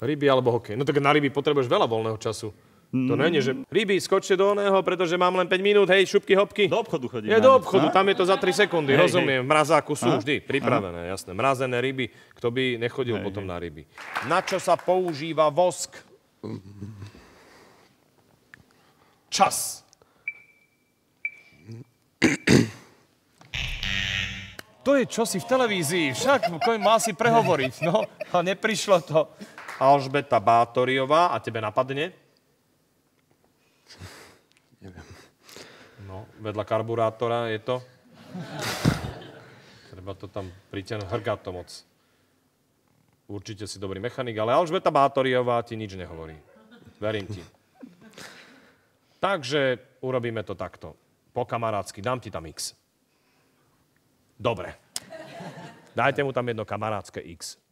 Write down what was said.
Ryby alebo hokej. No tak na ryby potrebuješ veľa voľného času. To nie je, že ryby, skočte do oného, pretože mám len 5 minút, hej, šupky, hopky. Do obchodu chodím. Je do obchodu, tam je to za 3 sekundy, rozumiem. V mrazáku sú vždy pripravené, jasné. Mrazené ryby, kto by nechodil potom na ryby. Na čo sa používa vosk? Čas. To je čosi v televízii, však má si prehovoriť, no. A neprišlo to. Alžbeta Bátoriová, a tebe napadne? Neviem. No, vedľa karburátora je to. Treba to tam pritiahnuť, hrgá to moc. Určite si dobrý mechanik, ale Alžbeta Bátoriová ti nič nehovorí. Verím ti. Takže urobíme to takto. Po kamarátsky, dám ti tam X. Dobre. Dajte mu tam jedno kamarátske X.